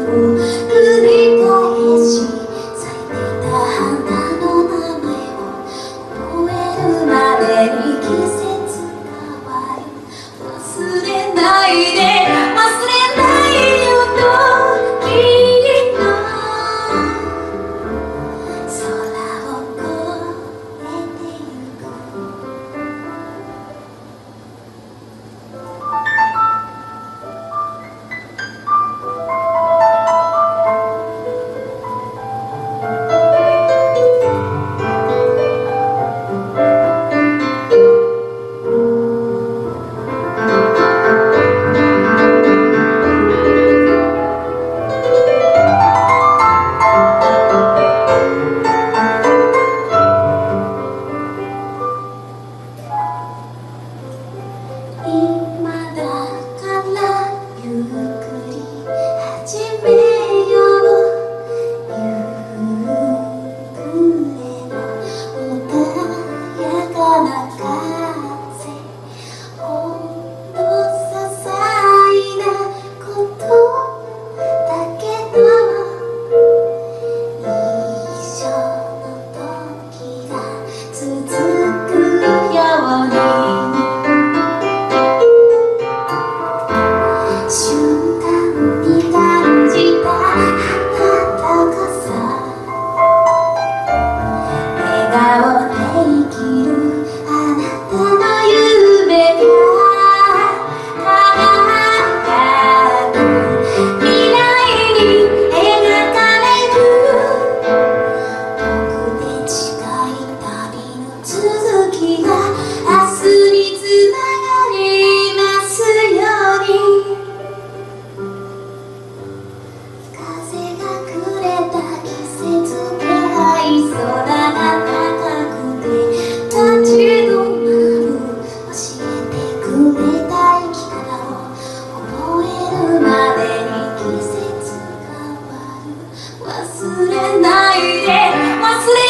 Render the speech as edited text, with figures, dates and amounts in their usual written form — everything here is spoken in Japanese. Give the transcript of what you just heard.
繰り返し咲いていた花の名前を覚えるまでに季節変わる。忘れないで忘れないよと君の空を越えてゆく。今だからゆっくり始めよう。夕暮れの穏やかな風、ほんの些細なことだけど一緒の時が続くように。瞬間に感じた温かさ、笑顔で生きるあなたの夢が輝く未来に描かれる。僕で近い旅の続きが明日につながりますように。風がくれた季節気配、空が高くて立ち止まる。教えてくれた生き方を覚えるまでに季節変わる。忘れないで忘れ